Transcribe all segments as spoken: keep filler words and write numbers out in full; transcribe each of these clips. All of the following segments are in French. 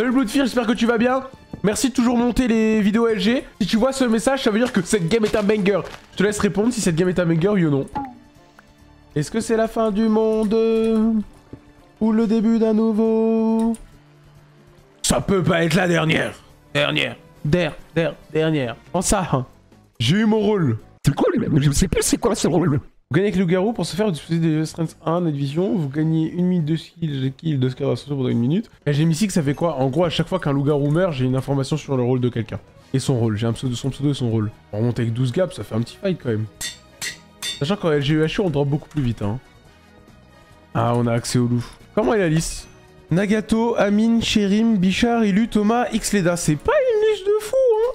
Salut Bloodfear, j'espère que tu vas bien. Merci de toujours monter les vidéos L G. Si tu vois ce message, ça veut dire que cette game est un banger. Je te laisse répondre si cette game est un banger, oui ou non. Est-ce que c'est la fin du monde ou le début d'un nouveau? Ça peut pas être la dernière. Dernière. Der, der, dernière. En ça, hein. J'ai eu mon rôle. C'est quoi le... Je sais plus c'est quoi ce rôle. Vous gagnez avec le loup-garou pour se faire utiliser des strengths un, Night Vision. Vous gagnez une minute de skill, de kill, de score d'ascension pendant une minute. Et j'ai mis ici que ça fait quoi? En gros, à chaque fois qu'un loup-garou meurt, j'ai une information sur le rôle de quelqu'un. Et son rôle. J'ai un pseudo, son pseudo et son rôle. On remonte avec douze gaps, ça fait un petit fight quand même. Sachant qu'en L G E H U, on drop beaucoup plus vite. Hein. Ah, on a accès au loup. Comment est la liste? Nagato, Amine, Sherim, Bichard, Ilu, Thomas, Xleda. C'est pas une liste de fou, hein?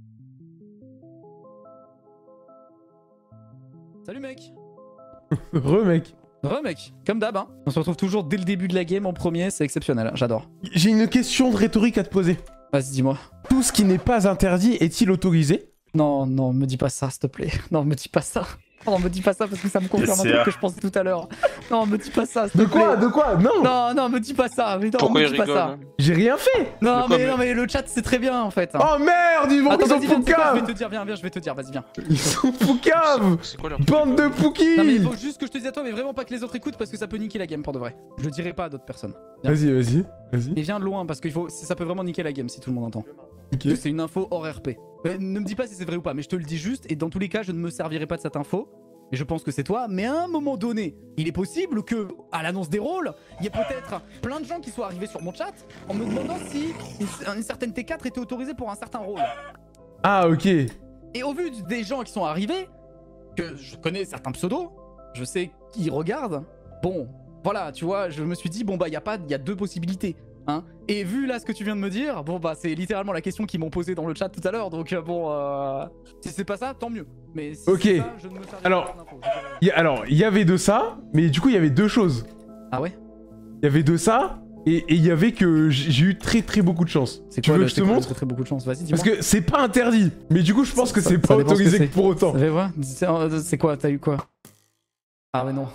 Salut mec. Re mec. Re mec, comme d'hab hein. On se retrouve toujours dès le début de la game en premier, c'est exceptionnel, j'adore. J'ai une question de rhétorique à te poser. Vas-y dis-moi. Tout ce qui n'est pas interdit est-il autorisé? Non, non, me dis pas ça s'il te plaît. Non, me dis pas ça. Non, me dis pas ça parce que ça me confirme un truc que je pensais tout à l'heure. Non, me dis pas ça s'il te De plaît. quoi? De quoi? Non. Non, non, me dis pas ça. Mais non, Pourquoi me il dis pas rigole ça. hein J'ai rien fait. Non, quoi, mais, mais- non, mais le chat c'est très bien en fait. Oh merde, ils vont Attends, ils sont vas-y, viens, tu sais quoi, je vais poucaves. te dire, viens, viens, je vais te dire, vas-y, viens. Ils sont poucaves. C'est quoi leur Bande de Non, mais il poukies. faut juste que je te dise à toi, mais vraiment pas que les autres écoutent parce que ça peut niquer la game pour de vrai. Je le dirai pas à d'autres personnes. Vas-y, vas-y, vas-y. Mais viens de loin parce que faut... ça peut vraiment niquer la game si tout le monde entend. Ok. C'est une info hors R P. Mais ne me dis pas si c'est vrai ou pas, mais je te le dis juste, et dans tous les cas, je ne me servirai pas de cette info. Et je pense que c'est toi, mais à un moment donné, il est possible que, à l'annonce des rôles, il y ait peut-être plein de gens qui soient arrivés sur mon chat en me demandant si une, une certaine T quatre était autorisée pour un certain rôle. Ah, ok. Et au vu des gens qui sont arrivés, que je connais certains pseudos, je sais qui regardent, bon, voilà, tu vois, je me suis dit, bon bah, il y a pas, il y a deux possibilités. Hein. Et vu là ce que tu viens de me dire, bon bah c'est littéralement la question qu'ils m'ont posée dans le chat tout à l'heure, donc euh, bon, euh, si c'est pas ça, tant mieux. Mais si Ok. c'est ça, je ne me servirai Alors, pas d'infos. Y a- alors, il y avait de ça, mais du coup, il y avait deux choses. Ah ouais? Il y avait de ça, et il y avait que j- j'ai eu très très beaucoup de chance. C'est Tu quoi veux le- que je te c'est quoi le montre? très très beaucoup de chance, vas-y dis-moi. Parce que c'est pas interdit. Mais du coup, je pense Ça- que ça- c'est ça pas dépend ce que autorisé c'est. pour autant. Ça fait quoi? C'est euh, c'est quoi? T'as eu quoi? Ah ouais non.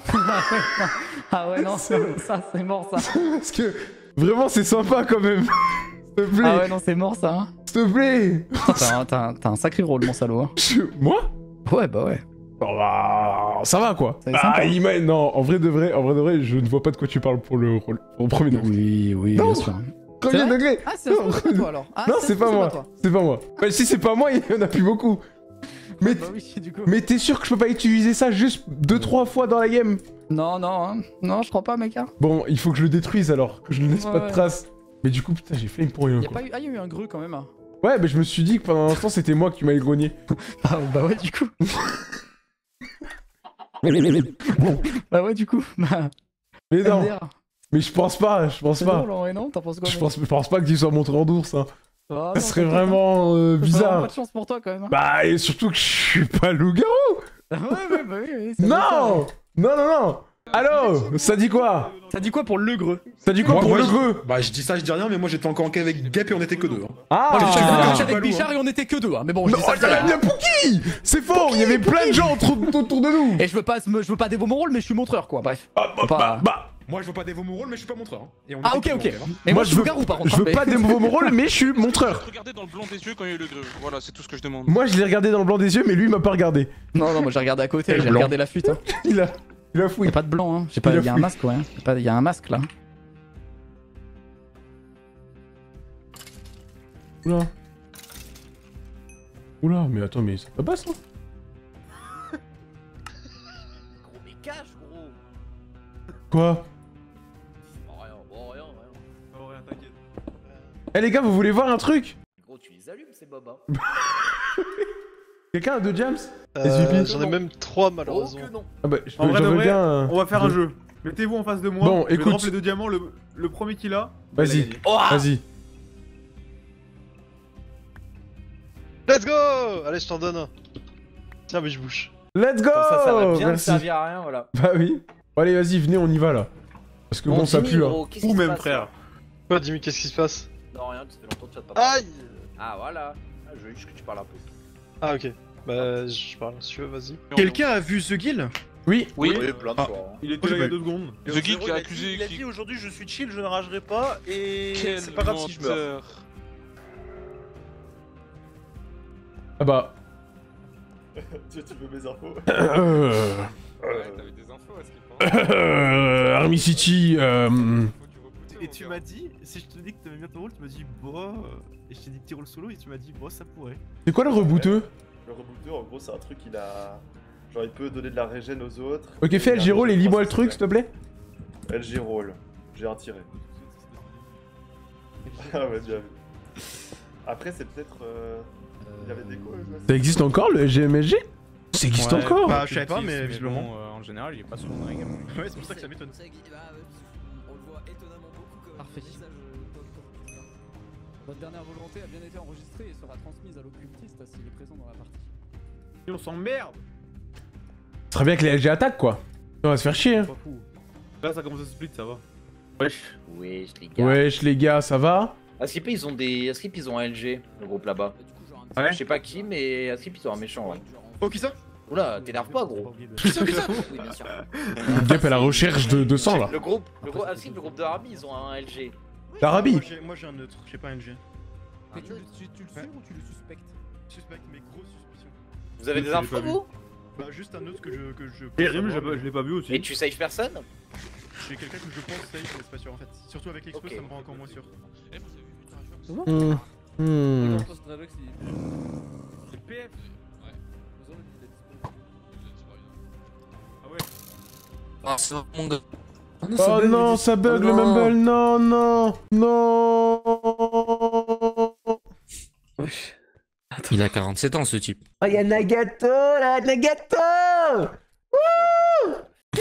Ah ouais non, ça c'est mort ça. Parce que vraiment, c'est sympa quand même. S'il te plaît. Ah ouais non, c'est mort ça. Hein. S'il te plaît. Putain, T'as un, t'as un- t'as un sacré rôle mon salaud. Hein. Je- Moi? Ouais bah ouais. Oh, bah, ça va quoi. Ça va être sympa. Ah, il m'a- non, en vrai de vrai, en vrai de vrai, je ne vois pas de quoi tu parles pour le rôle. Pour le premier degré. Oui, oui, Non. bien sûr. Premier vrai degré. Ah c'est un peu toi alors. Ah, Non, ça se c'est trouve, pas moi. toi. C'est pas moi. Bah, si c'est pas moi, il y en a plus beaucoup. Mais, Bah oui, du coup. mais t'es sûr que je peux pas utiliser ça juste deux trois fois dans la game? Non, non, hein. Non, je crois pas, mec. Hein. Bon, il faut que je le détruise alors, que je ne laisse Ouais, pas de ouais. traces. Mais du coup, putain, j'ai flame pour rien Y a quoi. pas eu... Ah, y a eu un greu quand même. Hein. Ouais, mais je me suis dit que pendant un instant, c'était moi qui m'avais grogné. Ah, bah ouais, du coup. Bah ouais, du coup. Bah. Mais non, M D R. mais je pense pas, je pense C'est pas. drôle, en vrai, non? T'en penses quoi? Je mec pense, je pense pas que tu sois montré en d'ours, hein. Ah, Ça non, serait t'inquiète, vraiment euh, hein. J'ai vraiment bizarre. Pas de chance pour toi quand même. Hein. Bah, et surtout que je suis pas loup-garou. Ouais, ouais, bah oui, oui. ça doit Non, faire. non, non, non. Allô, ça dit quoi? Ça dit quoi pour le greu? Ça dit quoi Moi- pour moi, le je- greu? Bah je dis ça, je dis rien, mais moi j'étais encore en quai avec Gap et on était que deux. Hein. Ah, Moi, j'étais Ah. avec pas Bichard lourd, et on était que deux. Hein. Mais bon, je non, dis ça, oh, je il y dis avait rien. bien Pouki. C'est faux, il y avait plein de gens autour, autour de nous. Et je veux pas, je veux pas dévorer mon rôle, mais je suis montreur quoi. Bref. Bah, bah, Pas- bah, bah. Moi je veux pas dévouer mon rôle, mais je suis pas montreur. Hein. Et on Ah, était ok, que ok. deux, hein. Mais moi, je je suis veux, garou par contre. je hein, veux mais- pas démouvoir mon rôle, mais je suis montreur. Regardez dans le blanc des yeux quand il y a eu le greu. Voilà, c'est tout ce que je demande. Moi, je l'ai regardé dans le blanc des yeux, mais lui, il m'a pas regardé. Non, non, moi j'ai regardé à côté, Et le j'ai blanc. regardé la fuite. Hein. Il a, il a fouillé. Y'a pas de blanc, hein. J'ai pas... Il a Y'a un fouillé. masque, ouais. Y'a pas... y a un masque là. Oula. Oula, mais attends, mais ça passe là? Gros, mais cache, gros. Quoi? Oh, rien, oh, rien, rien. Oh, rien, t'inquiète. Eh les gars, vous voulez voir un truc? Gros, tu les allumes, ces bobas. Quelqu'un a deux jams? Euh, S V P? J'en ai même trois Oh, malheureusement. que non. Ah bah, je En vrai j'en de veux vrai, bien. euh, on va faire un deux. jeu. Mettez-vous en face de moi. Bon, je vais écoute. drop les deux diamants. Le, le premier qui l'a. il a Vas-y, gagné. Oh, ah. vas-y. Let's go! Allez, je t'en donne un. Tiens, mais je bouge. Let's go! Comme ça, ça va bien me Merci. servir à rien, voilà. Bah oui. Bon, allez, vas-y, venez, on y va là. Parce que bon, ça Jimmy, pue là. gros, qu'est-ce Ou qui se même passe, frère. là Quoi, Jimmy, qu'est-ce qui se passe? Non, rien, tu fais longtemps que tu vas pas parler. Aïe! Ah, voilà. Ah, je veux juste que tu parles un peu. Ah, ok. Bah, je parle si tu veux, vas-y. Quelqu'un a vu The Guild? Oui. Oui. Oui, plein de Ah. fois. hein. Il était là il y a deux secondes. The Zéro, Geek il a dit- accusé Il a qui- dit aujourd'hui je suis chill, je ne ragerai pas et Quel c'est pas grave si je meurs. menteur. Ah bah. Tu tu veux mes infos Euh... T'avais des infos à ce qu'il pense. Euh... Army City, euh... Et tu m'as dit, si je te dis que t'aimais bien ton rôle, tu m'as dit bah. Et je t'ai dit petit rôle solo et tu m'as dit bah ça pourrait. C'est quoi le rebooteux? Le rebooter, en gros, c'est un truc, il a. Genre, il peut donner de la régène aux autres. Ok, fais L G roll et lis-moi le truc, s'il te plaît. L G roll. J'ai un tiré. Ah ouais, bien vu. Après, c'est peut-être. Euh... Il y avait des quoi, je vois. Ça existe encore le G M S G? Ça existe Ouais, encore? bah, je savais pas, mais visiblement. bon, euh, en général, il est pas souvent dans les games. Ouais, c'est pour ça que ça m'étonne. On le voit étonnamment beaucoup comme Parfait. message euh, Votre dernière volonté a bien été enregistrée et sera transmise à l'occultiste s'il est présent dans la partie. Et on s'emmerde. Ce serait bien que les L G attaquent, quoi. On va se faire chier, hein. Pas fou. Là ça commence à se split, ça va. Wesh, les gars. Wesh, les gars, ça va? Askip, ils ont des. Askip, ils ont un L G, le groupe là-bas. Du coup, genre un Ouais. Je sais pas qui, mais Askip, ils ont un méchant, ouais. Oh, qui ça? Oula, t'énerve pas, gros. Qui ça, qui ça? Oui, bien sûr. Gap à la recherche de, de sang, là. Le groupe, le groupe, Askip, le groupe de Army, ils ont un L G. L'Arabie. Moi j'ai un neutre, j'ai pas un L G. Mais tu, le- tu, tu le suis ou tu le suspectes? Suspect, mais grosse suspicion. Vous avez Je des l'ai infos, pas vu. vous? Bah, juste un autre que je. Que je Et Rim, je l'ai pas- je l'ai pas vu aussi. Et tu saves personne? J'ai quelqu'un que je pense safe, mais c'est pas sûr en fait. Surtout avec l'expo, Ok. ça me rend encore moins sûr. Eh, vous avez vu le Hmm. Hmm. C'est P F. Ah ouais. Ah, c'est mon gars. Oh non, ça bug le mumble, non, non, non. Il a quarante-sept ans, ce type. Oh, y'a Nagato là, Nagato. Wouh. Wouh.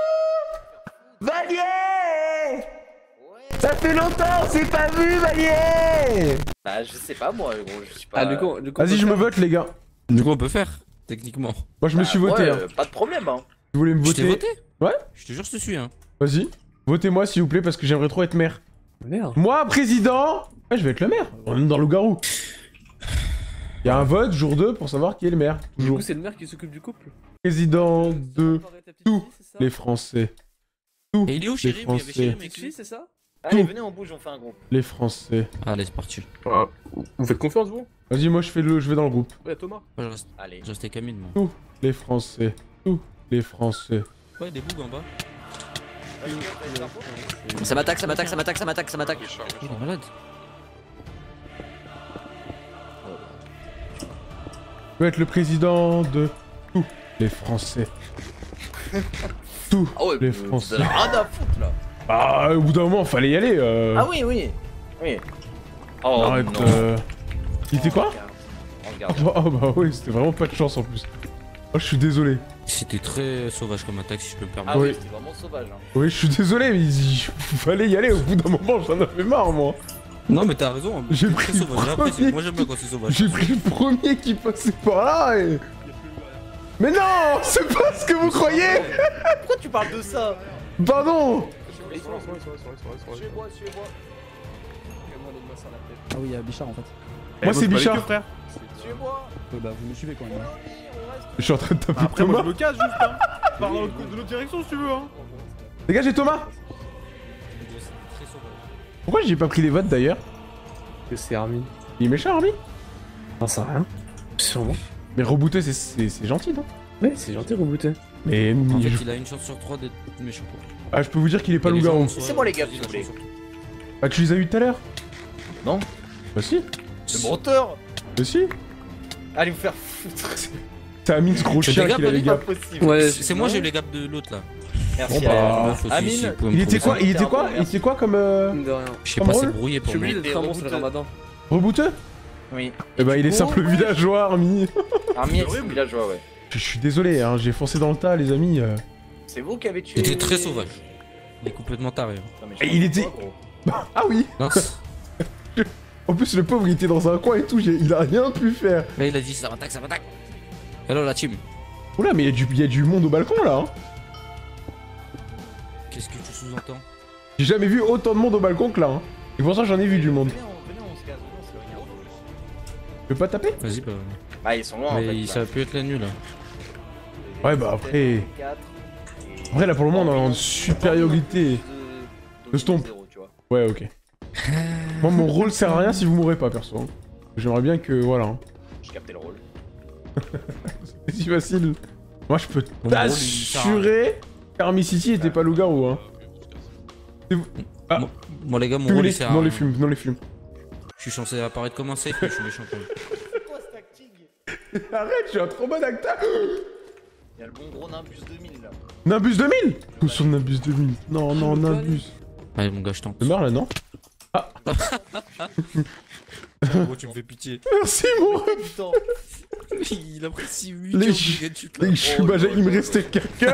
Valier. Ça fait longtemps, on s'est pas vu, Valier. Bah, je sais pas, moi, gros, je suis pas. Ah, du coup, du coup, Vas-y, je me vote, les gars. Du coup, on peut faire, techniquement. Moi, je me Bah, suis voté. ouais, Hein. euh, Pas de problème, hein. Vous voulez me Je t'ai voter? voté? Ouais. Je te jure, je te suis, hein. Vas-y. Votez-moi, s'il vous plaît, parce que j'aimerais trop être maire. Merde. Moi, président. Ouais, je vais être le maire. On est dans le loup-garou. Il y a un vote jour deux pour savoir qui est le maire. Toujours. c'est le maire qui s'occupe du couple. Président de tous les Français. Tous Et il est où, les Chérim? Il y avait Français. Chérim avec lui, c'est ça? Allez, Tout. venez, on bouge, on fait un groupe. Les Français. Allez, c'est parti. Vous faites confiance, vous? Vas-y, moi je fais le, je vais dans le groupe. Ouais, Thomas. Moi, je reste, Allez. je reste avec Amine, moi. Tous les Français. Tous les Français. Ouais, des bugs en bas. Ça m'attaque, ça m'attaque, ça m'attaque, ça m'attaque, ça m'attaque. Il est malade. Je veux être le président de tous les Français. Tous Ah ouais, les mais Français. vous avez rien à foutre, là. Ah, au bout d'un moment, fallait y aller. Euh... Ah oui, oui. Oui. Oh, Arrête. non. Euh... Il était quoi? On regarde. Oh bah oui, c'était vraiment pas de chance en plus. Oh, je suis désolé. C'était très sauvage comme attaque, si je peux me permettre. Ah oui, Oui. c'était vraiment sauvage. Hein. Oui, je suis désolé, mais il il fallait y aller. Au bout d'un moment, j'en avais marre, moi. Non, mais t'as raison. J'ai c'est pris très le sauvage. J'ai premier. apprécié. Moi, j'aime bien quand c'est sauvage. J'ai pris le premier qui passait par là et... Mais non, c'est pas ce que vous croyez. Pourquoi tu parles de ça? Pardon. Suivez-moi, suivez-moi. Ah oui, il y a Bichard en fait. Moi, c'est Bichard. frère. Suivez-moi. Euh, bah, vous me suivez quand même. Je suis en train de taper Après, moi Thomas. je me casse juste, hein. Par dans l'autre- de l'autre direction si tu veux, hein. Dégagez Thomas. Très sauvage. Pourquoi j'ai pas pris les votes d'ailleurs? Que c'est Armin. Il est méchant, Army. J'en sais rien. Sûrement. Mais rebooter, c'est- c'est c'est gentil, non? Ouais, c'est gentil, rebooter. Mais En fait, je... il a une chance sur trois d'être méchant. ah, je peux vous dire qu'il est pas Et les loup-garou. gens, soit- Laissez-moi les gars, soit s'il vous il a plaît. chance sur tout. Ah, tu les as eu tout à l'heure? Non. Bah si. C'est menteur. Bah si. Allez vous faire foutre. C'est Amine, ce gros C'est chien des qui a les Pas gars. possible. Ouais, C'est moi, j'ai eu les gaps de l'autre là. Merci. Bon, bah, Alain. Meuf aussi, Amine, si vous pouvez me Il était trouver quoi? Il était quoi? Il était quoi comme euh... de rien. ça. Je sais Comme pas, c'est rôle brouillé pour J'ai moi. oublié d'être un monstre le ramadan. Rebooteux? Oui. Eh bah, il est coup, simple ouais. villageois, Army. Army est villageois, ouais. Je suis désolé, hein, j'ai foncé dans le tas, les amis. euh. C'est vous qui avez tué. Il était très sauvage. Il est complètement taré. hein. Non, mais je Et il comprends était- pas, gros. Ah oui. Non, c'est- En plus, le pauvre, il était dans un coin et tout, j'ai- il a rien pu faire. là, il a dit ça m'attaque, ça m'attaque. Hello la team. Oula, mais il y, a du- il y a du monde au balcon là. Hein. Qu'est-ce que tu sous-entends? J'ai jamais vu autant de monde au balcon que là. Hein. Et pour ça, j'en ai vu du monde. Venez, on, venez, on se casse, venez, on se regarde. Je peux pas taper? Vas-y, bah. Ah, ils sont loin en fait. Mais là. ça a pu être la nuit là. Ouais, bah après... quatre, et- Après, là, pour le moment, on est en supériorité. de De stomp. zéro, tu vois. Ouais, ok. Moi, mon rôle sert à rien si vous mourrez pas, perso. hein. J'aimerais bien que... Voilà. hein. J'ai capté le rôle. C'est si facile. Moi, je peux Mon rôle, il sert à rien. t'assurer qu'Army City était pas loup-garou, hein. C'est vous- Ah, Moi, moi, les gars, mon rôle fumez-les, il sert à non les rien. fumes, non les fumes. Je suis censé apparaître comme un safe, mais je suis méchant quand même. Arrête, je suis un trop bon acteur. Il y a le bon gros Nimbus deux mille là. Nimbus deux mille. Où sont Nimbus deux mille? Non, non, Nimbus. Allez, mon gars, je tente. Je meurs là, non? Ah. Gros, tu me fais pitié. Merci, mon ref. Putain. Il a pris six huit Les au ch- brigade chute, là. Les Chubaja, il me restait quelqu'un.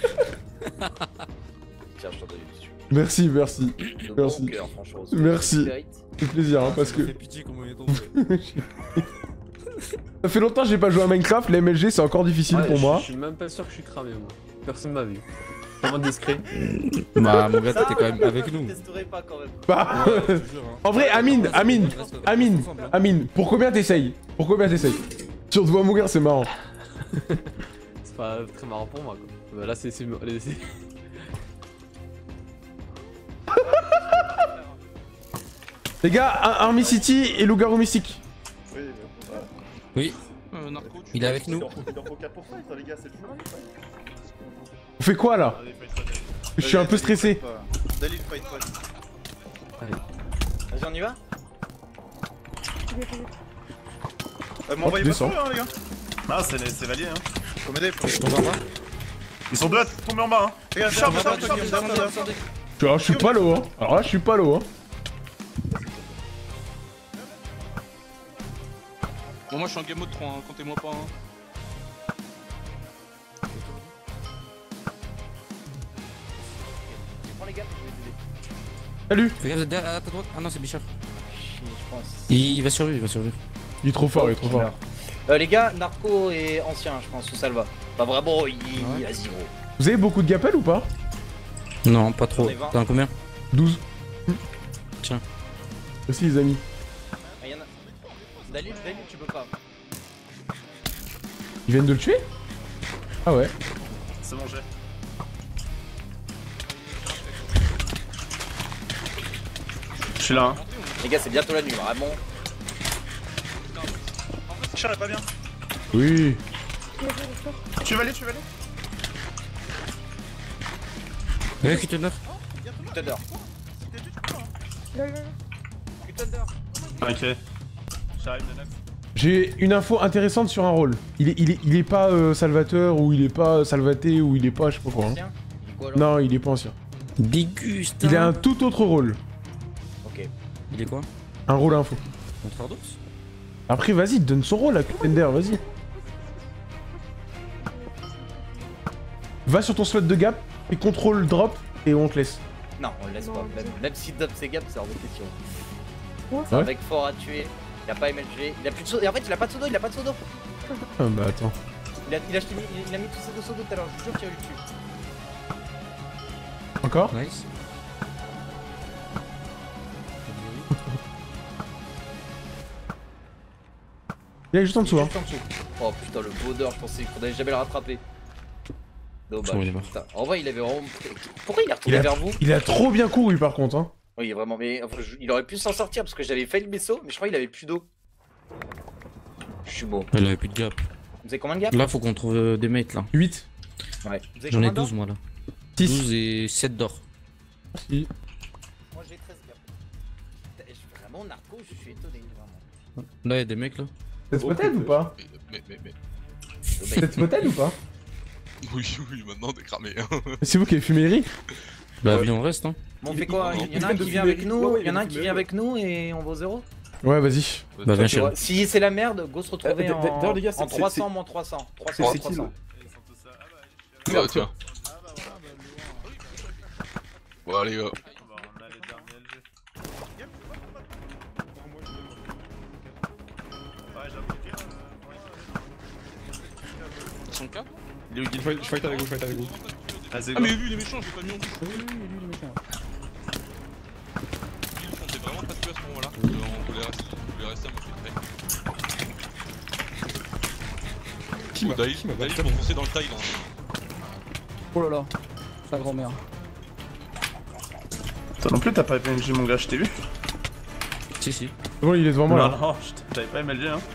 Tiens, je t'en donne une dessus. Merci, merci. De Merci. bon cœur, franchement. Merci. Spirit. Ça fait plaisir, hein, parce Ça me que... fait pitié comment il est tombé. Ça fait longtemps que j'ai pas joué à Minecraft, les M L G c'est encore difficile Ouais, pour je- moi. Je suis même pas sûr que je suis cramé, moi. Personne m'a vu. Vraiment discret. Bah, mon gars, Ça, t'es quand même avec je nous. testerai pas quand même. Bah... Ouais, je te jure, hein. En vrai, Amine, Amine, Reste- reste Amine, ensemble, hein. Amine, pour combien t'essayes? Pour combien t'essayes? Si on te voit mourir, c'est marrant. C'est pas très marrant pour moi, quoi. Bah, là, c'est... c'est- allez, c'est- Les gars, Ar- Army City et Loup-garou mystique. Oui, mais voilà. Oui, Euh, Narco, tu il est avec nous. Il en faut, il en faut quatre pour fight, hein, les gars, c'est le jeu. On fait quoi là? Je suis un peu stressé. Dalit fight fight. Vas-y, on y va. Euh, M'envoyez pas descends. sur eux, hein, les gars. Ah, c'est c'est valier, hein. Faut m'aider, faut Je tombe en bas. Ils sont deux à tomber en bas, hein. Les gars, charge, charge, charge, charge, charge. Alors là, je suis pas l'eau, hein. Alors là, je suis pas l'eau, hein. Bon, moi je suis en game mode trois, hein, comptez-moi pas. Hein. Prends les gars, je vais les aider. Salut. Fais gaffe, derrière, à ta droite. Ah non, c'est Bichard. Chier, je pense. Il, il va survivre, il va survivre. Il est trop fort, il est trop fort. Euh, les gars, Narco est ancien, je pense, ou ça le va. Pas vraiment, il il a zéro. Vous avez beaucoup de gapel ou pas? Non, pas trop. J'en ai vingt. T'en as combien? douze. Tiens. Merci les amis. Ah, y'en a. Dalit, Dalit, tu peux pas. Ils viennent de le tuer? Ah ouais. C'est mon jet. Je suis là, hein. Les gars, c'est bientôt la nuit, vraiment. Cher est pas bien. Oui. Tu vas aller, tu vas aller. Ouais, qui te donne? Thunder. Thunder. Ok. J'arrive de neuf. J'ai une info intéressante sur un rôle. Il est, il est, il est pas euh, Salvateur ou il est pas Salvaté ou il est pas je sais pas quoi. hein. Ancien. Il est quoi alors? Non, il est pas ancien. Déguste. Il a un tout autre rôle. Ok. Il est quoi? Un rôle info. Contre Ardos? Après, vas-y, donne son rôle à Tender, vas-y. Va sur ton slot de gap et contrôle drop et on te laisse. Non, on le laisse pas. Même, même si Dub c'est gap, c'est hors de question. Ouais. C'est un mec fort à tuer. Il a pas M L G. Il a plus de pseudo. Et en fait, il a pas de pseudo. Il a pas de pseudo. Ah bah attends. Il a, il a, acheté- il a mis tous ses deux pseudos tout à l'heure. Je vous jure qu'il a eu dessus. Encore? Nice. Il est juste en dessous, hein. Juste en dessous. Oh putain, le bonheur, je pensais qu'on allait jamais le rattraper. Dommage. Bon, il est mort. Putain. En vrai, il avait vraiment. Pourquoi il est Il retourné a, vers vous? il a trop bien couru par contre, hein. Oui, vraiment, mais enfin, je- il aurait pu s'en sortir parce que j'avais failli le vaisseau, mais je crois qu'il avait plus d'eau. Je suis beau. Il avait plus de gap. Vous avez combien de gap? Là, faut qu'on trouve euh, des mates là. huit. Ouais. Vous avez J'en ai combien d'or? douze moi là. six. douze et sept d'or. Merci. Moi j'ai treize gap. Putain, je- Vraiment, narco, je suis étonné, vraiment. Là, y'a des mecs là. C'est spotted ou pas? Mais, mais, mais. C'est spotted ou pas? Oui, oui, maintenant t'es cramé. Hein. C'est vous qui avez fumé Eric? Bah, viens, on reste hein. Bon, on fait quoi? Il y en a un qui vient avec nous, il y en a un qui vient avec nous et on va au zéro? Ouais, vas-y. Bah, viens Tu chez vois, nous. si c'est la merde, go se retrouver Euh, en, d'ailleurs, les gars, c'est- en c'est- trois c'est- cents moins trois cents. trois C'est cents, c'est qui trois cents. là? Bah, tiens. Bon, allez, gars. Son cas? Il est où? Je fight je fight avec vous, je fight avec vous. Ah, c'est Ah, mais lui, il est méchant, je l'ai pas mis en bouche. Oui, oui, oui, lui, le méchant. Lui, on comptait vraiment pas tuer à ce moment-là. Euh, On voulait rester, on voulait rester à moitié près. Qui m'a Dali pour foncer dans le taille là. Oh là là, sa grand-mère. Toi non plus t'as pas M L G mon gars, je t'ai vu. Si si. Bon, il est devant moi Non, là. non, j'avais pas M L G hein.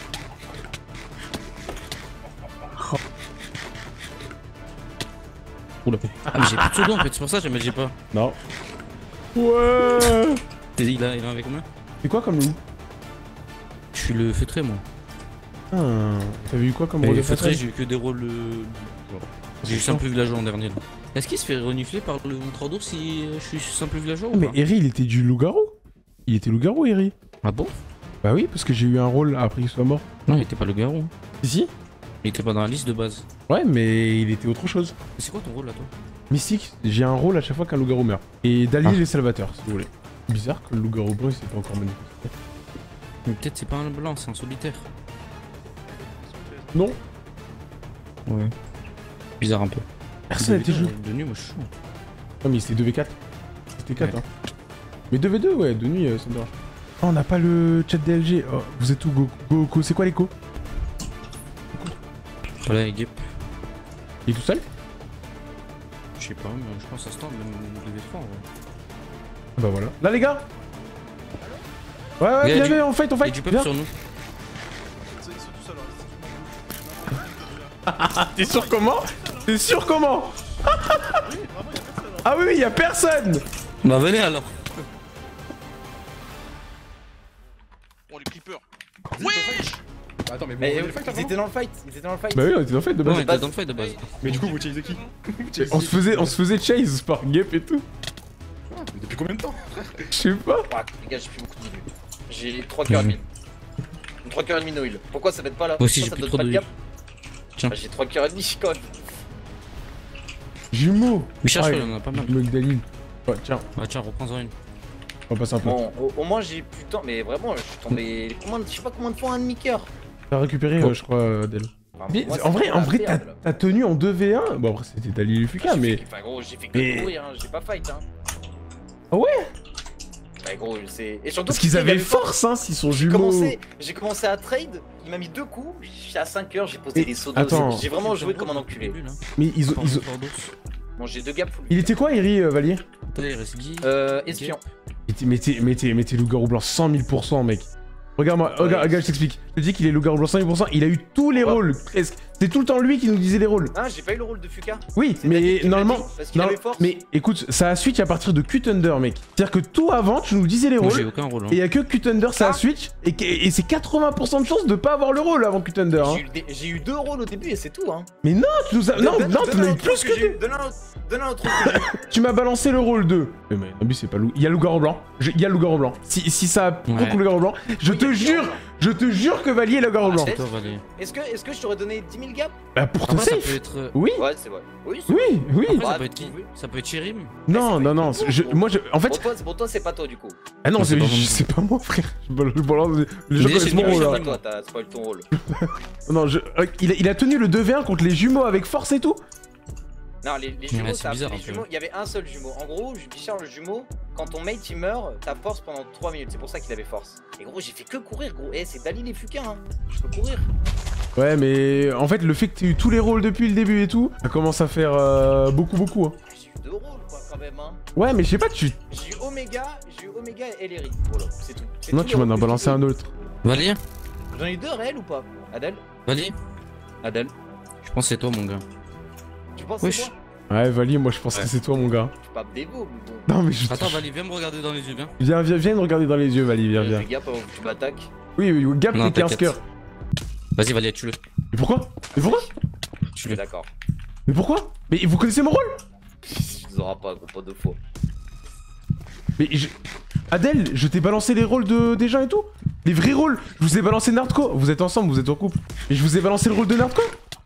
Oula. Ah mais j'ai plus de pseudo en fait, c'est pour ça que je me dis pas. Non. Ouais. T'es dit il a, il a avec combien? C'est quoi comme loup? Je suis le feutré moi. Ah, t'avais eu quoi comme Et rôle le de feutré, feutré? j'ai eu que des rôles. Euh... J'ai eu simple villageois en dernier là. Est-ce qu'il se fait renifler par le montreur d'ours si euh, je suis simple villageois ou Mais pas? Eri, il était du loup-garou. Il était loup-garou, Eri. Ah bon? Bah oui, parce que j'ai eu un rôle après qu'il soit mort. Non, il était pas le garou. Si, si. Il était pas dans la liste de base. Ouais, mais il était autre chose. C'est quoi ton rôle là toi? Mystique, j'ai un rôle à chaque fois qu'un loup-garou meurt. Et d'allier Ah. les salvateurs, si vous voulez. Bizarre que le loup-garou blanc il s'est pas encore manifesté. Mais peut-être c'est pas un blanc, c'est un solitaire. Non. Ouais. Bizarre un peu. Personne n'a été joué. De nuit, moi je suis chaud. Non, mais c'était deux v quatre. C'était quatre, Ouais. hein. Mais deux v deux, ouais, de nuit, euh, ça me dérange. Oh, on n'a pas le chat D L G. Oh, vous êtes où, Go Go C'est quoi l'écho? Voilà, et Gep. Il est tout seul? Je sais pas, mais je pense à ce temps, même le V trois. Ouais. Bah voilà. Là, les gars. Ouais, ouais, Il y a viens, du- viens, on fight, on Il y a fight. du peuple Viens. sur nous. Ils sont tous alors. T'es sûr comment? T'es sûr comment? Ah oui, il y a personne. Bah venez alors. Oh les creepers. Wesh. Bah, attends, mais bon, Mais on euh, le fight ils avant étaient dans le fight, ils étaient dans le fight. Bah oui, on était dans le fight de Ouais, on base. était dans le fight de base. Mais du coup, vous chasez qui? On se faisait, on se faisait chase par Gep et tout. Mais depuis combien de temps? Je sais pas. Ah, les gars, j'ai plus beaucoup de minutes. J'ai trois cœurs et demi. trois cœurs et demi Noël. Pourquoi ça m'aide pas là? Moi aussi, Pourquoi j'ai ça plus donne trop pas de gap? Tiens. Ah, j'ai trois cœurs et demi, quand même. Jumeaux. Mais cherche, Ah, il y en a pas mal. Magdalene. Ouais, tiens, Bah tiens, reprends-en une. on va passer un peu. Bon, au, au moins j'ai plus de temps, mais vraiment, je suis tombé. Combien de- Je sais pas combien de fois un demi-cœur. T'as récupéré, euh, je crois, Adèle. Enfin, Mais moi, en c'est vrai, pas en la vrai, merde, t'as là. t'as tenu en deux v un. Bon, après, c'était Dali et Fuka, J'ai mais. fait- Enfin, gros, j'ai fait que Mais- courir, hein, j'ai pas fight, hein. Ah ouais? Bah, gros, c'est. Et surtout, Parce qu'ils il avaient avait force, hein, s'ils sont J'ai jumeaux. commencé, j'ai commencé à trade, il m'a mis deux coups, j'étais à cinq heures, j'ai posé Et- des sauts attends. J'ai vraiment joué comme un enculé. Mais ils ont. Par Ils ont... montreur d'ours. Bon, j'ai deux gaps full. Il était quoi, Eri, euh, Valier? Attendez, il reste Guy. Euh, espion. Mais t'es- Mais t'es mais t'es- mais t'es loup-garou blanc cent mille pour cent, mec. Regarde-moi, regarde, regarde, je t'explique. Je te dis qu'il est loup-garou blanc cent mille pour cent, il a eu tous les Ouais. rôles, presque. C'est tout le temps lui qui nous disait les rôles. Ah, j'ai pas eu le rôle de Fuka. Oui, C'est David mais qui me l'a normalement. dit, parce qu'il non, avait force. mais écoute, ça a switch à partir de Q-Thunder, mec. C'est-à-dire que tout avant, tu nous disais les Moi j'ai rôles. aucun rôle. Hein. Et y a que Q-Thunder, ça a Ah. switch. Et, que- et c'est quatre-vingts pour cent de chance de pas avoir le rôle avant Q-Thunder. Hein. J'ai eu, des- j'ai eu deux rôles au début et c'est tout, hein. Mais non, tu nous as. Non, Donne- non, donne tu un m'as eu autre plus rôle que j'ai deux. eu. Donne un autre, donne un autre rôle que j'ai eu. Tu m'as balancé le rôle deux. Mais mais Nabi, c'est pas loup. Il y a loup-garou blanc. Je- Il y a loup-garou blanc. Si, si ça a Ouais. beaucoup loup-garou blanc, je Oui, te il y a jure, loup-garou je te jure que Valier est loup-garou blanc. Ah, Toi, Valet. Est-ce que, est-ce que je t'aurais donné dix mille gaps? Bah pour te Après, ça safe. peut être. euh, Oui, Ouais, c'est vrai. Oui, c'est oui, oui. Après, ça Ouais, peut être qui? oui. Ça peut être Cherim. Non, non, non. je- moi, je, en Pour fait, toi, c'est- pour toi, c'est pas toi du coup. ah non, Non, c'est c'est pas moi. c'est pas moi, frère. Je balance- je balance- Les gens Mais connaissent c'est mon nul, rôle. c'est hein. C'est pas toi, t'as spoil ton rôle. Non, je, euh, il, a, il a tenu le deux v un contre les jumeaux avec force et tout. Non, les, les jumeaux, Ouais, c'est ça- bizarre, les un peu. jumeaux, il y avait un seul jumeau. En gros, Bichard, le jumeau, quand ton mate il meurt, t'as force pendant trois minutes. C'est pour ça qu'il avait force. Et gros, j'ai fait que courir, gros. Eh, c'est Dali les Fuka, hein. Je peux courir. Ouais, mais en fait, le fait que tu aies eu tous les rôles depuis le début et tout, ça commence à faire euh, beaucoup, beaucoup. Hein. J'ai eu deux rôles, quoi, quand même, hein. Ouais, mais je sais pas, tu. J'ai eu Omega, j'ai eu Omega et Ellery. Voilà, c'est tout. C'est Non, tous tu les m'en as rôles que balancé j'ai un eu. autre. Valet. J'en ai eu deux réels ou pas? Adèle Valet. Adèle Je pense que c'est toi, mon gars. Tu penses Wesh. que c'est toi? Ouais, Valier, moi je pense Ouais. que c'est toi, mon gars. Je suis pas dévot, mais bon. Non, mais je. Attends, Valet, viens me regarder dans les yeux, viens. Viens, viens, viens me regarder dans les yeux, Valier, viens, viens. Fais gaffe avant que tu m'attaques. Oui, oui, Gap, Non, les quinze t'inquiète. cœurs. Vas-y, Valet, tue-le. Mais pourquoi? Mais pourquoi? Tue-le. D'accord. Mais pourquoi? Mais vous connaissez mon rôle? Tu les auras pas, gros, pas deux fois. Mais je... Adèle, je t'ai balancé les rôles de... des gens et tout. Les vrais rôles. Je vous ai balancé Nardco. Vous êtes ensemble, vous êtes en couple. Et je vous ai balancé le rôle de Nardco.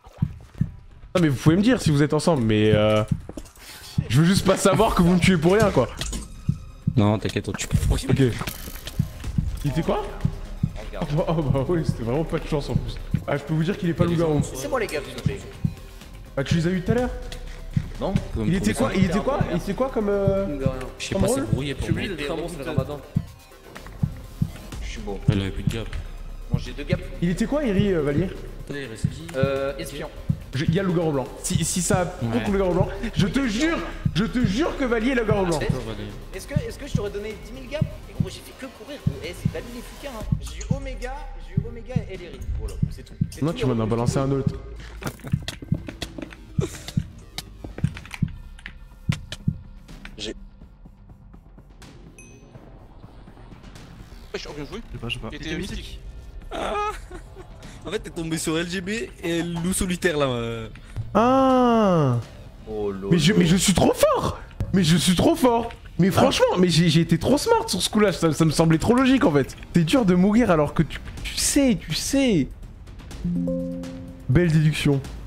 Non mais vous pouvez me dire si vous êtes ensemble, mais euh... je veux juste pas savoir que vous me tuez pour rien, quoi. Non, t'inquiète, on tue pas pour rien. Ok. Il était quoi? Regarde. Oh bah, oh bah oui, c'était vraiment pas de chance en plus. Ah, je peux vous dire qu'il est pas loup-garou. C'est moi les gars, s'il te plaît. Ah, tu les as eu tout à l'heure? Non? Il était quoi? Il était quoi? Il était quoi comme... Euh... Je sais pas, c'est brouillé pour Je moi. suis le très bon, c'est le ramadan. Je suis bon. bon. Elle avait plus de gap. Bon, j'ai deux gaps. Il était quoi, Eri, euh, Valier? Attends, il reste qui? Euh, espion. Je- Il y a le loup-garou blanc. Si, si ça compte Ouais. le loup-garou blanc, je te jure, je te jure que Valier est le loup-garou blanc. Est-ce que, est-ce que je t'aurais donné dix mille gaps? Et gros, j'ai fait que courir, gros. Eh, c'est Dali les fucains, hein. J'ai eu Omega, j'ai eu Omega et Ellery. Voilà, c'est tout. C'est Non, tout, tu m'en as les balancé un autre. J'ai. Wesh, oh, bien joué. Je sais pas, je sais pas. Il était mystique. Ah en fait, t'es tombé sur L G B et loup solitaire là. euh. Ah Oh lolo. mais je, mais je suis trop fort. Mais je suis trop fort. Mais franchement, mais j'ai j'ai été trop smart sur ce coup-là. Ça, ça me semblait trop logique en fait. C'est dur de mourir alors que tu, tu sais, tu sais. Belle déduction.